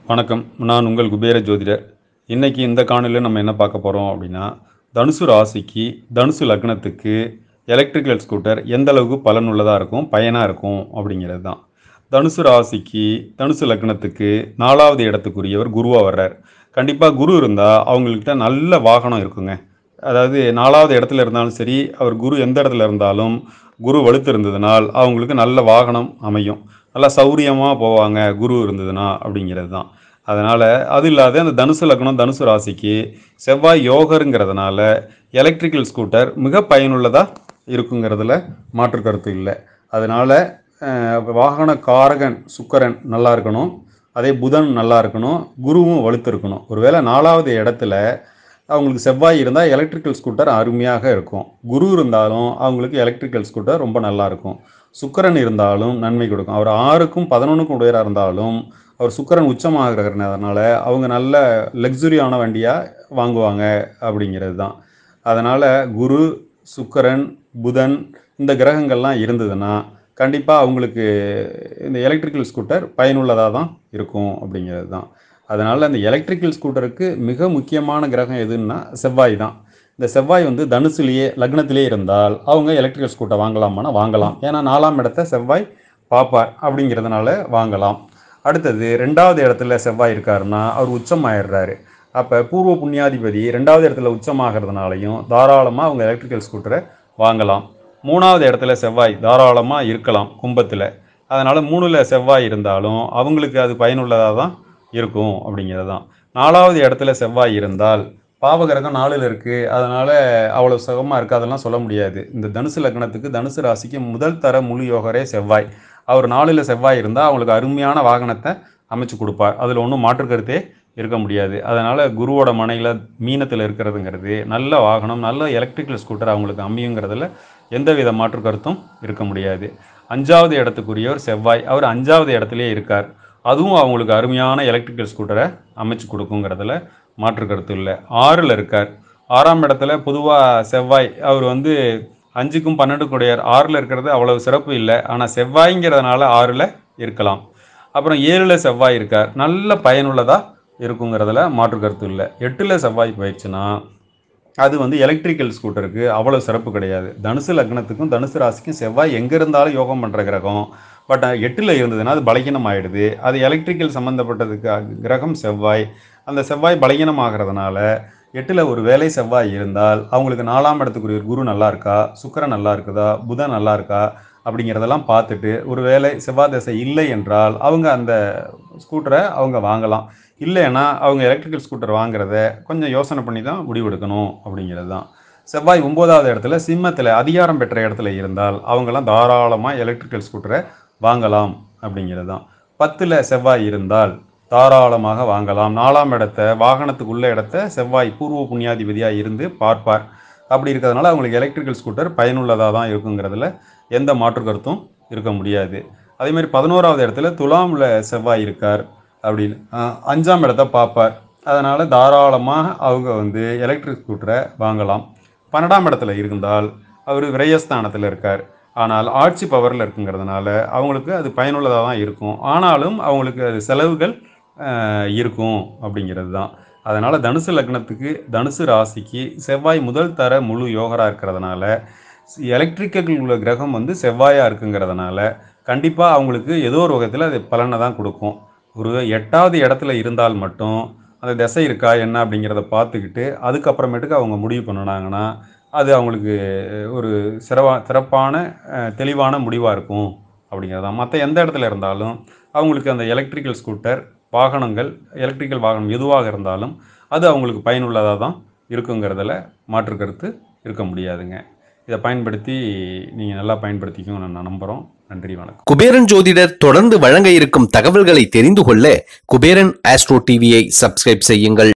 வணக்கம். நான் உங்கள் குபேர ஜோதிடர். இன்னைக்கு இந்த காணொளியில நம்ம என்ன பார்க்க போறோம் அப்படின்னா, தனுசு ராசிக்கு, தனுசு லக்னத்துக்கு எலக்ட்ரிக்கல் ஸ்கூட்டர் எந்த அளவுக்கு பலனுள்ளதா இருக்கும், பயனா இருக்கும் அப்படிங்கிறது தான். தனுசு ராசிக்கு, தனுசு லக்னத்துக்கு 4வது இடத்துக்குரியவர் குருவா வர்றார். கண்டிப்பா குரு இருந்தா அவங்கள்ட்ட நல்ல வாகனம் இருக்குங்க. அதாவது 4வது இடத்துல இருந்தாலும் சரி, அவர் குரு எந்த இடத்துல இருந்தாலும், குரு வலுத்து இருந்ததுனால் அவங்களுக்கு நல்ல வாகனம் அமையும். நல்லா சௌரியமா போவாங்க குரு இருந்ததுன்னா அப்படிங்கிறது தான். அதனால அது இல்லாத அந்த தனுசு லக்னம், தனுசு ராசிக்கு செவ்வாய் யோகருங்கிறதுனால எலக்ட்ரிக்கல் ஸ்கூட்டர் மிக பயனுள்ளதா இருக்குங்கிறதுல மாற்று கருத்து இல்ல. அதனால வாகன காரகன் சுக்கிரன் நல்லா இருக்கணும். அதே புதன் நல்லா இருக்கணும். குருவும் வலுத்து இருக்கணும். ஒருவேளை 4வது இடத்துல அவங்களுக்கு செவ்வாய் இருந்தால் எலக்ட்ரிக்கல் ஸ்கூட்டர் அருமையாக இருக்கும். குரு இருந்தாலும் அவங்களுக்கு எலக்ட்ரிக்கல் ஸ்கூட்டர் ரொம்ப நல்லா இருக்கும். சுக்கிரன் இருந்தாலும் நன்மை கொடுக்கும். அவர் 6க்கும் 11க்கும் உடையராக இருந்தாலும் அவர் சுக்கிரன் உச்சமாகிறதுனால அவங்க நல்ல லக்ஸுரியான வண்டியாக வாங்குவாங்க அப்படிங்கிறது தான். அதனால் குரு, சுக்கிரன், புதன் இந்த கிரகங்கள்லாம் இருந்ததுன்னா கண்டிப்பாக அவங்களுக்கு இந்த எலக்ட்ரிக்கல் ஸ்கூட்டர் பயனுள்ளதாக தான் இருக்கும் அப்படிங்கிறது தான். அதனால் அந்த எலக்ட்ரிக்கல் ஸ்கூட்டருக்கு மிக முக்கியமான கிரகம் எதுன்னா செவ்வாய் தான். இந்த செவ்வாய் வந்து தனுசுலேயே லக்னத்திலேயே இருந்தால் அவங்க எலக்ட்ரிக்கல் ஸ்கூட்டர் வாங்கலாமான்னா வாங்கலாம். ஏன்னா 4ஆம் இடத்தை செவ்வாய் பார்ப்பார் அப்படிங்கிறதுனால வாங்கலாம். அடுத்தது 2வது இடத்துல செவ்வாய் இருக்காருன்னா அவர் உச்சமாயிடுறாரு. அப்போ பூர்வ புண்ணியாதிபதி 2வது இடத்துல உச்சமாகிறதுனாலையும் தாராளமாக அவங்க எலக்ட்ரிக்கல் ஸ்கூட்டரை வாங்கலாம். 3வது இடத்துல செவ்வாய் தாராளமாக இருக்கலாம் கும்பத்தில். அதனால் 3ல் செவ்வாய் இருந்தாலும் அவங்களுக்கு அது பயனுள்ளதாக தான் இருக்கும் அப்படிங்கிறது தான். 4வது இடத்துல செவ்வாய் இருந்தால் பாவகிரகம் 4ல் இருக்குது. அதனால் அவ்வளோ சுகமாக இருக்குது அதெல்லாம் சொல்ல முடியாது. இந்த தனுசு லக்னத்துக்கு, தனுசு ராசிக்கு முதல் தர முழு யோகரே செவ்வாய். அவர் 4ல் செவ்வாய் இருந்தால் அவங்களுக்கு அருமையான வாகனத்தை அமைச்சு கொடுப்பார். அதில் ஒன்றும் மாற்று கருத்தே இருக்க முடியாது. அதனால் குருவோட மனையில் மீனத்தில் இருக்கிறதுங்கிறது நல்ல வாகனம், நல்ல எலக்ட்ரிக்கல் ஸ்கூட்டர் அவங்களுக்கு அமையுங்கிறதுல எந்தவித மாற்று கருத்தும் இருக்க முடியாது. 5வது இடத்துக்குரியவர் செவ்வாய். அவர் 5வது இடத்துலேயே இருக்கார். அதுவும் அவங்களுக்கு அருமையான எலக்ட்ரிக்கல் ஸ்கூட்டரை அமைச்சு கொடுக்குங்கிறதுல மாற்று கருத்து இல்லை. 6ல் இருக்கார். 6ஆம் இடத்துல பொதுவாக செவ்வாய் அவர் வந்து 5க்கும் 12க்கும் உடையார். 6ல் இருக்கிறது அவ்வளவு சிறப்பு இல்லை. ஆனால் செவ்வாய்ங்கிறதுனால 6ல் இருக்கலாம். அப்புறம் 7ல் செவ்வாய் இருக்கார். நல்ல பயனுள்ளதாக இருக்குங்கிறதுல மாற்று கருத்து இல்லை. 8ல் செவ்வாய் போயிடுச்சுன்னா அது வந்து எலக்ட்ரிக்கல் ஸ்கூட்டருக்கு அவ்வளோ சிறப்பு கிடையாது. தனுசு லக்னத்துக்கும் தனுசு ராசிக்கும் செவ்வாய் எங்கே இருந்தாலும் யோகம் பண்ணுற கிரகம். பட் 8ல் இருந்ததுன்னா அது பலகீனம் ஆகிடுது. அது எலக்ட்ரிக்கல் சம்மந்தப்பட்டதுக்கு கிரகம் செவ்வாய். அந்த செவ்வாய் பலகீனம் ஆகிறதுனால 8ல் ஒரு வேலை செவ்வாய் இருந்தால் அவங்களுக்கு 4ஆம் இடத்துக்குரிய குரு நல்லா இருக்கா, சுக்கிரன் நல்லா இருக்குதா, புதன் நல்லா இருக்கா அப்படிங்கிறதெல்லாம் பார்த்துட்டு ஒரு வேலை செவ்வாய் தசை இல்லை என்றால் அவங்க அந்த ஸ்கூட்டரை அவங்க வாங்கலாம். இல்லைன்னா அவங்க எலக்ட்ரிக்கல் ஸ்கூட்டர் வாங்குறத கொஞ்சம் யோசனை பண்ணி தான் முடிவெடுக்கணும் அப்படிங்கிறது தான். செவ்வாய் 9வது இடத்துல சிம்மத்தில் அதிகாரம் பெற்ற இடத்துல இருந்தால் அவங்கெல்லாம் தாராளமாக எலக்ட்ரிக்கல் ஸ்கூட்டரை வாங்கலாம் அப்படிங்கிறது தான். 10ல் செவ்வாய் இருந்தால் தாராளமாக வாங்கலாம். 4ஆம் இடத்த வாகனத்துக்குள்ள இடத்த செவ்வாய் பூர்வ புண்ணியாதிபதியாக இருந்து பார்ப்பார். அப்படி இருக்கிறதுனால அவங்களுக்கு எலக்ட்ரிக்கல் ஸ்கூட்டர் பயனுள்ளதாக தான் இருக்குங்கிறதுல எந்த மாற்று கருத்தும் இருக்க முடியாது. அதேமாதிரி 11வது இடத்துல துலாமில் செவ்வாய் இருக்கார். அப்படின்னு 5ஆம் இடத்தை பார்ப்பார். அதனால் தாராளமாக அவங்க வந்து எலக்ட்ரிக் ஸ்கூட்டரை வாங்கலாம். 12ஆம் இடத்துல இருந்தால் அவர் விரயஸ்தானத்தில் இருக்கார். ஆனால் ஆட்சி பவரில் இருக்குங்கிறதுனால அவங்களுக்கு அது பயனுள்ளதாக தான் இருக்கும். ஆனாலும் அவங்களுக்கு அது செலவுகள் இருக்கும் அப்படிங்கிறது தான். அதனால் தனுசு லக்னத்துக்கு, தனுசு ராசிக்கு செவ்வாய் முதல் தர முழு யோகராக இருக்கிறதுனால எலக்ட்ரிக்கல் உள்ள கிரகம் வந்து செவ்வாயாக இருக்குங்கிறதுனால கண்டிப்பாக அவங்களுக்கு ஏதோ ஒரு வகையில் அது பலனை தான் கொடுக்கும். ஒரு 8வது இடத்துல இருந்தால் மட்டும் அந்த திசை இருக்கா என்ன அப்படிங்கிறத பார்த்துக்கிட்டு அதுக்கப்புறமேட்டுக்கு அவங்க முடிவு பண்ணினாங்கன்னா அது அவங்களுக்கு ஒரு சிறப்பான தெளிவான முடிவாக இருக்கும் அப்படிங்கிறது தான். மற்ற எந்த இடத்துல இருந்தாலும் அவங்களுக்கு அந்த எலக்ட்ரிக்கல் ஸ்கூட்டர் வாகனங்கள், எலக்ட்ரிக்கல் வாகனம் எதுவாக இருந்தாலும் அது அவங்களுக்கு பயனுள்ளதாக தான் இருக்குங்கிறதுல மாற்று கருத்து இருக்க முடியாதுங்க. இதை பயன்படுத்தி நீங்கள் நல்லா பயன்படுத்திக்கணும்னு நான் நம்புகிறோம். நன்றி, வணக்கம். குபேரன் ஜோதிடர் தொடர்ந்து வழங்க இருக்கும் தகவல்களை தெரிந்து கொள்ள குபேரன் ஆஸ்ட்ரோ டிவியை சப்ஸ்கிரைப் செய்யுங்கள்.